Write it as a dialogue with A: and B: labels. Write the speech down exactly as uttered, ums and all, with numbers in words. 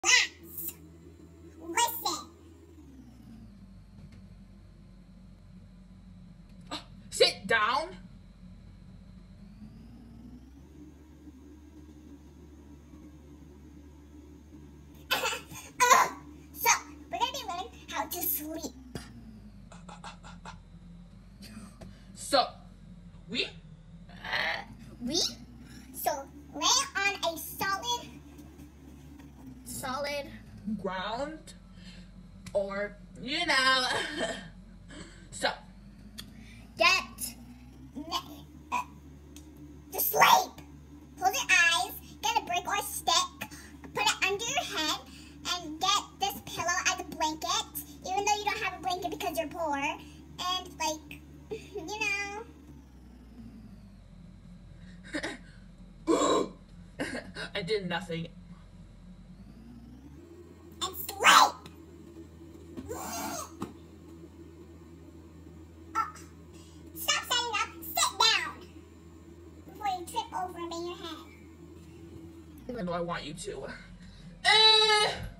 A: Relax. Listen.
B: Sit down.
A: uh, so, we're going to be learning how to sleep.
B: So, we?
A: We? So, lay on a solid, solid
B: ground, or, you know. So,
A: get uh, to sleep. Close your eyes, get a brick or a stick, put it under your head, and get this pillow as a blanket, even though you don't have a blanket because you're poor, and like, you know.
B: I did nothing.
A: And sleep! Oh, stop standing up, sit down before you trip over and bang your head.
B: Even though I want you to. Eh.